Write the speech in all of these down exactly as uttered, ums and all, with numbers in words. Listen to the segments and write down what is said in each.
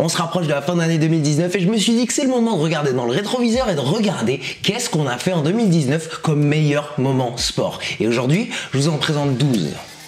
On se rapproche de la fin d'année deux mille dix-neuf et je me suis dit que c'est le moment de regarder dans le rétroviseur et de regarder qu'est-ce qu'on a fait en deux mille dix-neuf comme meilleur moment sport. Et aujourd'hui, je vous en présente douze.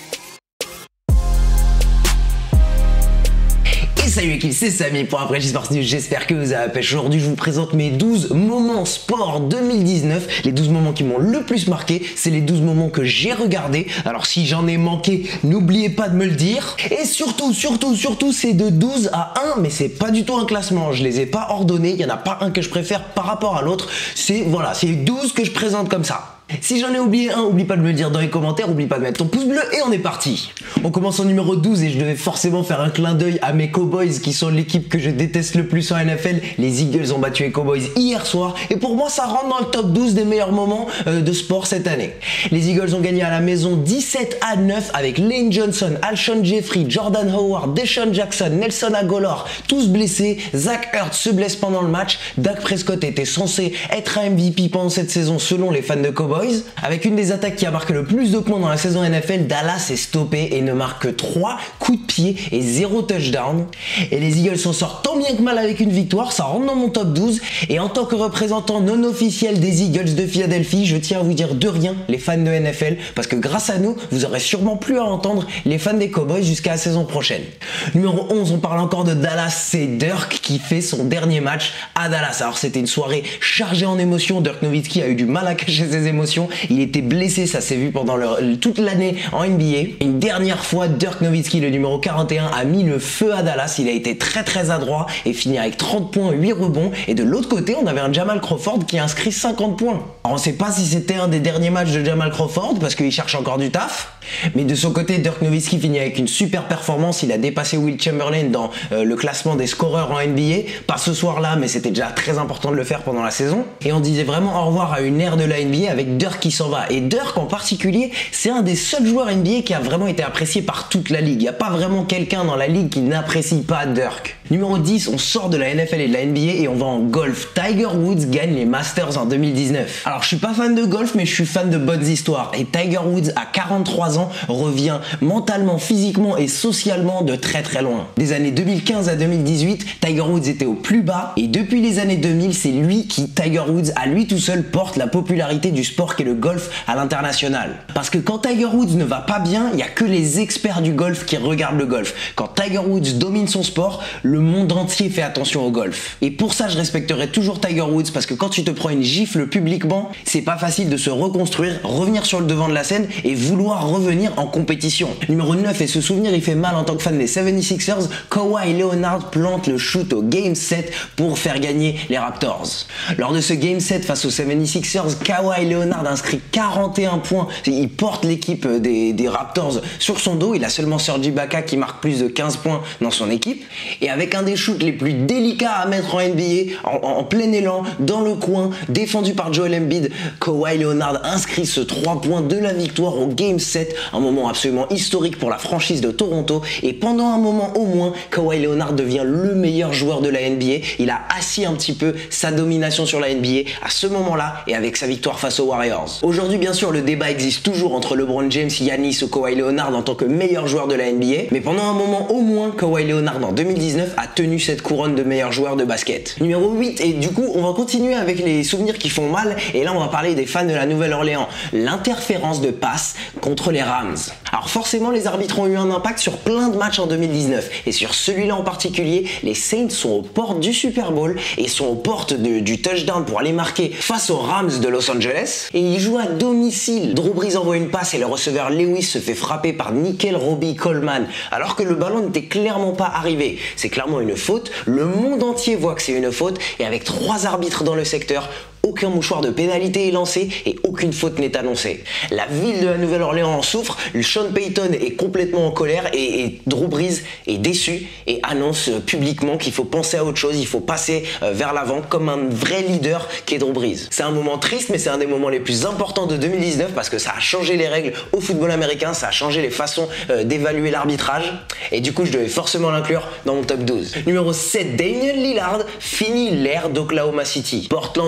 Salut l'équipe, c'est Samy pour Après Sports News, j'espère que vous avez la pêche. Aujourd'hui je vous présente mes douze moments sport deux mille dix-neuf. Les douze moments qui m'ont le plus marqué, c'est les douze moments que j'ai regardés. Alors si j'en ai manqué, n'oubliez pas de me le dire. Et surtout, surtout, surtout, c'est de douze à un, mais c'est pas du tout un classement. Je les ai pas ordonnés, il n'y en a pas un que je préfère par rapport à l'autre. C'est voilà, c'est douze que je présente comme ça. Si j'en ai oublié un, oublie pas de me le dire dans les commentaires, oublie pas de mettre ton pouce bleu et on est parti. On commence en numéro douze et je devais forcément faire un clin d'œil à mes Cowboys qui sont l'équipe que je déteste le plus en N F L. Les Eagles ont battu les Cowboys hier soir et pour moi ça rentre dans le top douze des meilleurs moments euh, de sport cette année. Les Eagles ont gagné à la maison dix-sept à neuf avec Lane Johnson, Alshon Jeffrey, Jordan Howard, Deshaun Jackson, Nelson Agholor, tous blessés. Zach Ertz se blesse pendant le match. Dak Prescott était censé être un M V P pendant cette saison selon les fans de Cowboys. Avec une des attaques qui a marqué le plus de points dans la saison N F L, Dallas est stoppé et ne marque que trois coups de pied et zéro touchdown. Et les Eagles s'en sortent tant bien que mal avec une victoire, ça rentre dans mon top douze. Et en tant que représentant non officiel des Eagles de Philadelphie, je tiens à vous dire de rien les fans de N F L, parce que grâce à nous, vous aurez sûrement plus à entendre les fans des Cowboys jusqu'à la saison prochaine. Numéro onze, on parle encore de Dallas, c'est Dirk qui fait son dernier match à Dallas. Alors c'était une soirée chargée en émotions, Dirk Nowitzki a eu du mal à cacher ses émotions. Il était blessé, ça s'est vu pendant le, toute l'année en N B A. Une dernière fois, Dirk Nowitzki, le numéro quarante et un, a mis le feu à Dallas. Il a été très très adroit et fini avec trente points, huit rebonds. Et de l'autre côté, on avait un Jamal Crawford qui a inscrit cinquante points. Alors on sait pas si c'était un des derniers matchs de Jamal Crawford parce qu'il cherche encore du taf. Mais de son côté, Dirk Nowitzki finit avec une super performance. Il a dépassé Will Chamberlain dans euh, le classement des scoreurs en N B A. Pas ce soir-là, mais c'était déjà très important de le faire pendant la saison. Et on disait vraiment au revoir à une ère de la N B A avec Dirk qui s'en va. Et Dirk en particulier, c'est un des seuls joueurs N B A qui a vraiment été apprécié par toute la ligue. Il n'y a pas vraiment quelqu'un dans la ligue qui n'apprécie pas Dirk. Numéro dix, on sort de la N F L et de la N B A et on va en golf. Tiger Woods gagne les Masters en deux mille dix-neuf. Alors je suis pas fan de golf, mais je suis fan de bonnes histoires. Et Tiger Woods, à quarante-trois ans, revient mentalement, physiquement et socialement de très très loin. Des années deux mille quinze à deux mille dix-huit, Tiger Woods était au plus bas et depuis les années deux mille, c'est lui qui, Tiger Woods, à lui tout seul, porte la popularité du sport qu'est le golf à l'international. Parce que quand Tiger Woods ne va pas bien, il n'y a que les experts du golf qui regardent le golf. Quand Tiger Woods domine son sport, le monde entier fait attention au golf. Et pour ça, je respecterai toujours Tiger Woods parce que quand tu te prends une gifle publiquement, c'est pas facile de se reconstruire, revenir sur le devant de la scène et vouloir revenir en compétition. Numéro neuf, et ce souvenir il fait mal en tant que fan des soixante-sixers, Kawhi Leonard plante le shoot au Game sept pour faire gagner les Raptors. Lors de ce Game sept face aux soixante-sixers, Kawhi Leonard inscrit quarante et un points. Il porte l'équipe des, des Raptors sur son dos. Il a seulement Serge Ibaka qui marque plus de quinze points dans son équipe. Et avec un des shoots les plus délicats à mettre en N B A, en, en, en plein élan, dans le coin, défendu par Joel Embiid, Kawhi Leonard inscrit ce trois points de la victoire au Game sept. Un moment absolument historique pour la franchise de Toronto. Et pendant un moment au moins, Kawhi Leonard devient le meilleur joueur de la N B A. Il a assis un petit peu sa domination sur la N B A à ce moment-là et avec sa victoire face aux Warriors. Aujourd'hui, bien sûr, le débat existe toujours entre LeBron James, Giannis ou Kawhi Leonard en tant que meilleur joueur de la N B A. Mais pendant un moment au moins, Kawhi Leonard en deux mille dix-neuf a tenu cette couronne de meilleur joueur de basket. Numéro huit, et du coup, on va continuer avec les souvenirs qui font mal. Et là, on va parler des fans de la Nouvelle-Orléans. L'interférence de passe contre les Rams. Alors forcément, les arbitres ont eu un impact sur plein de matchs en deux mille dix-neuf. Et sur celui-là en particulier, les Saints sont aux portes du Super Bowl et sont aux portes de, du touchdown pour aller marquer face aux Rams de Los Angeles. Et ils jouent à domicile. Drew Brees envoie une passe et le receveur Lewis se fait frapper par Nickel Robbie Coleman alors que le ballon n'était clairement pas arrivé. C'est clairement une faute. Le monde entier voit que c'est une faute et avec trois arbitres dans le secteur, aucun mouchoir de pénalité est lancé et aucune faute n'est annoncée. La ville de la Nouvelle-Orléans en souffre, Sean Payton est complètement en colère et, et Drew Brees est déçu et annonce publiquement qu'il faut penser à autre chose, il faut passer euh, vers l'avant comme un vrai leader qu'est Drew Brees. C'est un moment triste mais c'est un des moments les plus importants de deux mille dix-neuf parce que ça a changé les règles au football américain, ça a changé les façons euh, d'évaluer l'arbitrage et du coup je devais forcément l'inclure dans mon top douze. Numéro sept, Damian Lillard finit l'ère d'Oklahoma City. Portland au premier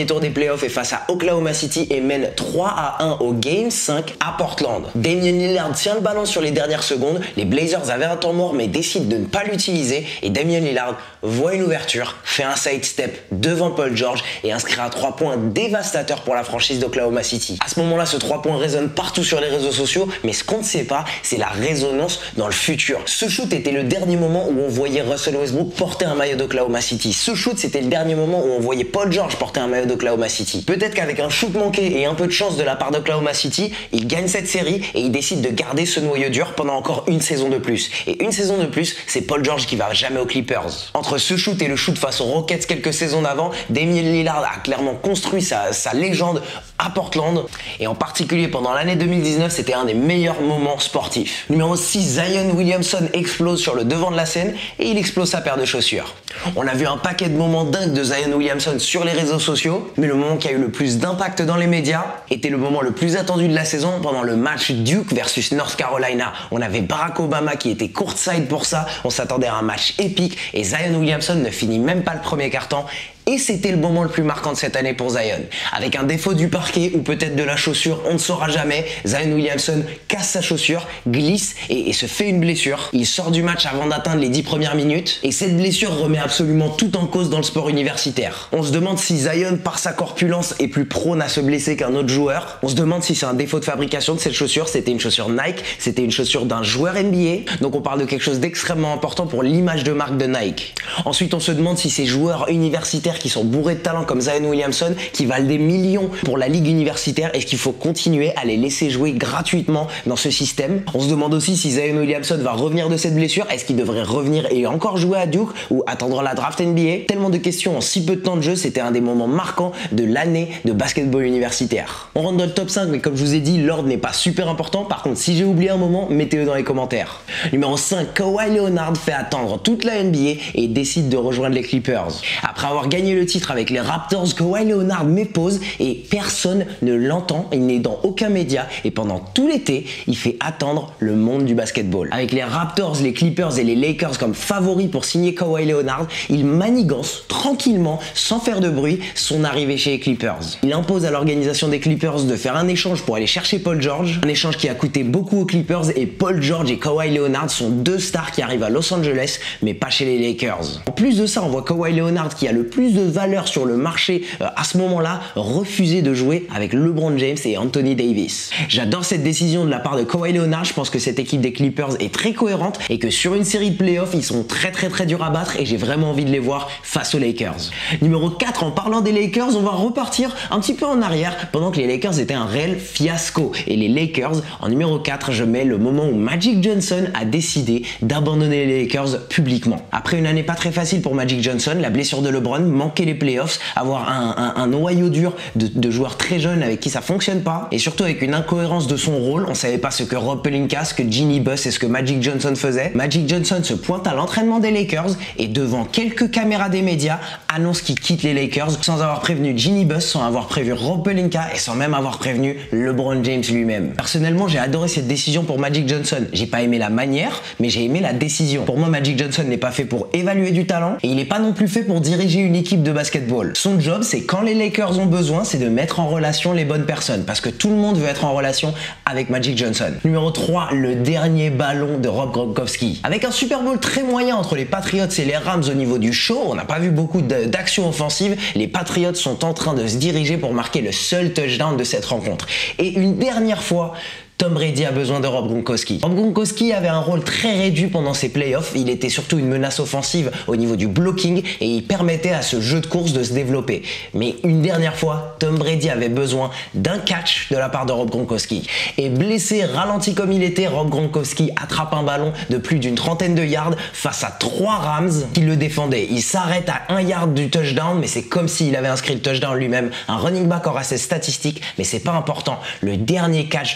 premier tour des playoffs est face à Oklahoma City et mène trois à un au Game cinq à Portland. Damian Lillard tient le ballon sur les dernières secondes, les Blazers avaient un temps mort mais décident de ne pas l'utiliser et Damian Lillard voit une ouverture, fait un sidestep devant Paul George et inscrit un trois points dévastateur pour la franchise d'Oklahoma City. À ce moment-là, ce trois points résonne partout sur les réseaux sociaux, mais ce qu'on ne sait pas, c'est la résonance dans le futur. Ce shoot était le dernier moment où on voyait Russell Westbrook porter un maillot d'Oklahoma City. Ce shoot, c'était le dernier moment où on voyait Paul George porter un maillot d'Oklahoma City. Peut-être qu'avec un shoot manqué et un peu de chance de la part d'Oklahoma City, il gagne cette série et il décide de garder ce noyau dur pendant encore une saison de plus. Et une saison de plus, c'est Paul George qui va jamais aux Clippers. Entre ce shoot et le shoot face aux Rockets quelques saisons d'avant, Damian Lillard a clairement construit sa, sa légende à Portland et en particulier pendant l'année deux mille dix-neuf, c'était un des meilleurs moments sportifs. Numéro six, Zion Williamson explose sur le devant de la scène et il explose sa paire de chaussures. On a vu un paquet de moments dingues de Zion Williamson sur les réseaux sociaux, mais le moment qui a eu le plus d'impact dans les médias était le moment le plus attendu de la saison pendant le match Duke versus North Carolina. On avait Barack Obama qui était courtside pour ça, on s'attendait à un match épique et Zion Williamson ne finit même pas le premier quart-temps. Et c'était le moment le plus marquant de cette année pour Zion. Avec un défaut du parquet ou peut-être de la chaussure, on ne saura jamais. Zion Williamson casse sa chaussure, glisse et, et se fait une blessure. Il sort du match avant d'atteindre les dix premières minutes. Et cette blessure remet absolument tout en cause dans le sport universitaire. On se demande si Zion, par sa corpulence, est plus prône à se blesser qu'un autre joueur. On se demande si c'est un défaut de fabrication de cette chaussure. C'était une chaussure Nike, c'était une chaussure d'un joueur N B A. Donc on parle de quelque chose d'extrêmement important pour l'image de marque de Nike. Ensuite, on se demande si ces joueurs universitaires qui sont bourrés de talent comme Zion Williamson, qui valent des millions pour la ligue universitaire, est-ce qu'il faut continuer à les laisser jouer gratuitement dans ce système? On se demande aussi si Zion Williamson va revenir de cette blessure, est-ce qu'il devrait revenir et encore jouer à Duke ou attendre la draft N B A? Tellement de questions en si peu de temps de jeu, c'était un des moments marquants de l'année de basketball universitaire. On rentre dans le top cinq, mais comme je vous ai dit, l'ordre n'est pas super important. Par contre, si j'ai oublié un moment, mettez-le dans les commentaires. Numéro cinq, Kawhi Leonard fait attendre toute la N B A et décide de rejoindre les Clippers. Après avoir gagné le titre avec les Raptors, Kawhi Leonard met pause et personne ne l'entend, il n'est dans aucun média et pendant tout l'été, il fait attendre le monde du basketball. Avec les Raptors, les Clippers et les Lakers comme favoris pour signer Kawhi Leonard, il manigance tranquillement, sans faire de bruit, son arrivée chez les Clippers. Il impose à l'organisation des Clippers de faire un échange pour aller chercher Paul George, un échange qui a coûté beaucoup aux Clippers et Paul George et Kawhi Leonard sont deux stars qui arrivent à Los Angeles mais pas chez les Lakers. En plus de ça, on voit Kawhi Leonard qui a le plus de valeur sur le marché euh, à ce moment-là refuser de jouer avec LeBron James et Anthony Davis. J'adore cette décision de la part de Kawhi Leonard, je pense que cette équipe des Clippers est très cohérente et que sur une série de playoffs, ils sont très très très durs à battre et j'ai vraiment envie de les voir face aux Lakers. Numéro quatre, en parlant des Lakers, on va repartir un petit peu en arrière pendant que les Lakers étaient un réel fiasco. Et les Lakers, en numéro quatre, je mets le moment où Magic Johnson a décidé d'abandonner les Lakers publiquement. Après une année pas très facile pour Magic Johnson, la blessure de LeBron, manquer les playoffs, avoir un, un, un noyau dur de, de joueurs très jeunes avec qui ça fonctionne pas et surtout avec une incohérence de son rôle. On savait pas ce que Rob Pelinka, ce que Jeanie Buss et ce que Magic Johnson faisait. Magic Johnson se pointe à l'entraînement des Lakers et devant quelques caméras des médias annonce qu'il quitte les Lakers sans avoir prévenu Jeanie Buss, sans avoir prévu Rob Pelinka et sans même avoir prévenu LeBron James lui-même. Personnellement, j'ai adoré cette décision pour Magic Johnson. J'ai pas aimé la manière, mais j'ai aimé la décision. Pour moi, Magic Johnson n'est pas fait pour évaluer du talent et il n'est pas non plus fait pour diriger une équipe de basketball. Son job, c'est quand les Lakers ont besoin, c'est de mettre en relation les bonnes personnes parce que tout le monde veut être en relation avec Magic Johnson. Numéro trois, le dernier ballon de Rob Gronkowski. Avec un Super Bowl très moyen entre les Patriots et les Rams au niveau du show, on n'a pas vu beaucoup d'actions offensives. Les Patriots sont en train de se diriger pour marquer le seul touchdown de cette rencontre. Et une dernière fois, Tom Brady a besoin de Rob Gronkowski. Rob Gronkowski avait un rôle très réduit pendant ses playoffs. Il était surtout une menace offensive au niveau du blocking et il permettait à ce jeu de course de se développer. Mais une dernière fois, Tom Brady avait besoin d'un catch de la part de Rob Gronkowski. Et blessé, ralenti comme il était, Rob Gronkowski attrape un ballon de plus d'une trentaine de yards face à trois Rams qui le défendaient. Il s'arrête à un yard du touchdown, mais c'est comme s'il avait inscrit le touchdown lui-même. Un running back aura ses statistiques, mais c'est pas important. Le dernier catch de Rob Gronkowski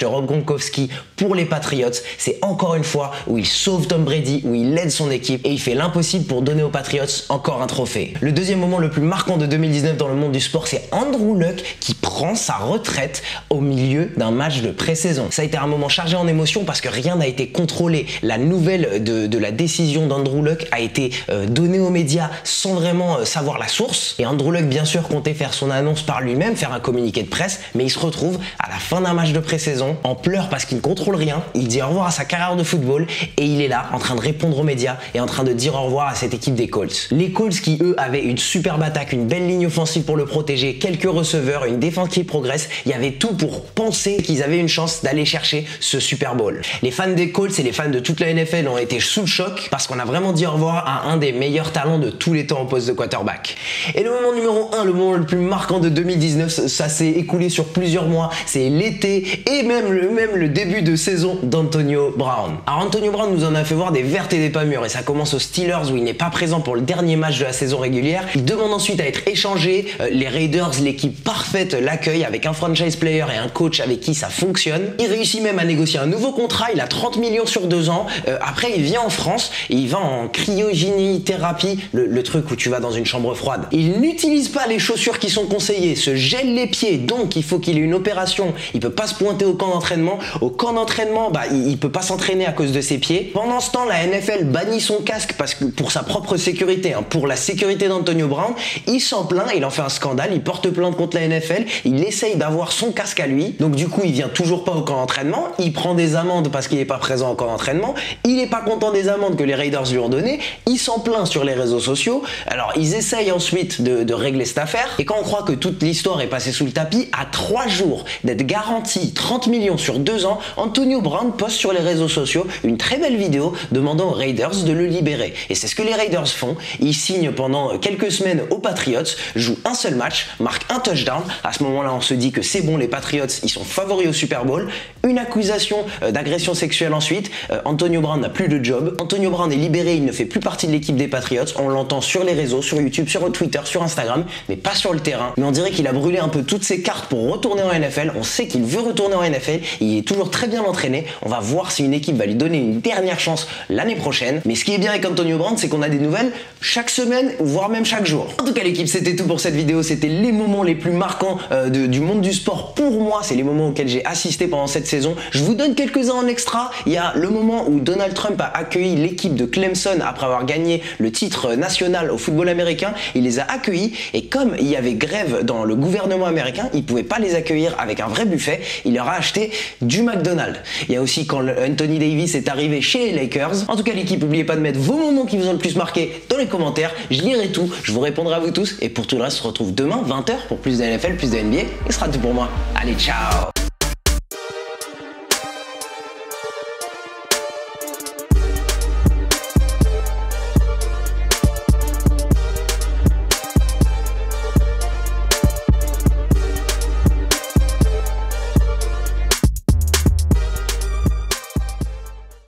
Gronkowski pour les Patriots. C'est encore une fois où il sauve Tom Brady, où il aide son équipe et il fait l'impossible pour donner aux Patriots encore un trophée. Le deuxième moment le plus marquant de deux mille dix-neuf dans le monde du sport, c'est Andrew Luck qui prend sa retraite au milieu d'un match de pré-saison. Ça a été un moment chargé en émotion parce que rien n'a été contrôlé. La nouvelle de, de la décision d'Andrew Luck a été euh, donnée aux médias sans vraiment euh, savoir la source. Et Andrew Luck, bien sûr, comptait faire son annonce par lui-même, faire un communiqué de presse, mais il se retrouve à la fin d'un match de pré-saison en pleurs parce qu'il ne contrôle rien. Il dit au revoir à sa carrière de football et il est là en train de répondre aux médias et en train de dire au revoir à cette équipe des Colts. Les Colts qui, eux, avaient une superbe attaque, une belle ligne offensive pour le protéger, quelques receveurs, une défense qui progresse. Il y avait tout pour penser qu'ils avaient une chance d'aller chercher ce Super Bowl. Les fans des Colts et les fans de toute la N F L ont été sous le choc parce qu'on a vraiment dit au revoir à un des meilleurs talents de tous les temps au poste de quarterback. Et le moment numéro un, le moment le plus marquant de deux mille dix-neuf, ça s'est écoulé sur plusieurs mois, c'est l'été et même le, même le début de saison d'Antonio Brown. Alors Antonio Brown nous en a fait voir des vertes et des pas mûres et ça commence aux Steelers où il n'est pas présent pour le dernier match de la saison régulière. Il demande ensuite à être échangé. Euh, les Raiders, l'équipe parfaite, l'accueille avec un franchise player et un coach avec qui ça fonctionne. Il réussit même à négocier un nouveau contrat, il a trente millions sur deux ans. Euh, après il vient en France et il va en cryogénie-thérapie, le, le truc où tu vas dans une chambre froide. Il n'utilise pas les chaussures qui sont conseillées, se gèle les pieds, donc il faut qu'il ait une opération. Il peut pas se pointer au camp d'entraînement. Au camp d'entraînement, bah, il, il peut pas s'entraîner à cause de ses pieds. Pendant ce temps, la N F L bannit son casque parce que pour sa propre sécurité, hein, pour la sécurité d'Antonio Brown, il s'en plaint, il en fait un scandale, il porte plainte contre la N F L, il essaye d'avoir son casque à lui, donc du coup il vient toujours pas au camp d'entraînement, il prend des amendes parce qu'il est pas présent au camp d'entraînement, il est pas content des amendes que les Raiders lui ont données, il s'en plaint sur les réseaux sociaux, alors ils essayent ensuite de, de régler cette affaire, et quand on croit que toute l'histoire est passée sous le tapis, à trois jours d'être garanti trente millions sur deux ans, Antonio Brown poste sur les réseaux sociaux une très belle vidéo demandant aux Raiders de le libérer, et c'est ce que les Raiders font, ils signent pendant quelques semaines aux Patriots, jouent un seul match, marquent un touchdown, à ce moment là on se dit que c'est bon, les Patriots ils sont favoris au Super Bowl, une accusation euh, d'agression sexuelle ensuite, euh, Antonio Brown n'a plus de job, Antonio Brown est libéré, il ne fait plus partie de l'équipe des Patriots, on l'entend sur les réseaux, sur YouTube, sur Twitter, sur Instagram, mais pas sur le terrain, mais on dirait qu'il a brûlé un peu toutes ses cartes pour retourner en N F L, on sait qu'il veut retourner en N F L, il est toujours très bien entraîné, on va voir si une équipe va lui donner une dernière chance l'année prochaine, mais ce qui est bien avec Antonio Brown c'est qu'on a des nouvelles chaque semaine, voire même chaque jour. En tout cas l'équipe, c'était tout pour cette vidéo, c'était les moments les plus marquants euh, de, du monde du sport pour moi, c'est les moments auxquels j'ai assisté pendant cette saison. Je vous donne quelques-uns en extra, il y a le moment où Donald Trump a accueilli l'équipe de Clemson après avoir gagné le titre national au football américain, il les a accueillis et comme il y avait grève dans le gouvernement américain, il pouvait pas les accueillir avec un vrai buffet, il leur a acheté du McDonald's. Il y a aussi quand Anthony Davis est arrivé chez les Lakers. En tout cas l'équipe, n'oubliez pas de mettre vos moments qui vous ont le plus marqué dans les commentaires, je lirai tout, je vous répondrai à vous tous et pour tout le reste on se retrouve demain vingt heures pour plus de N F L, plus de N B A et ce sera tout pour moi. Allez, ciao!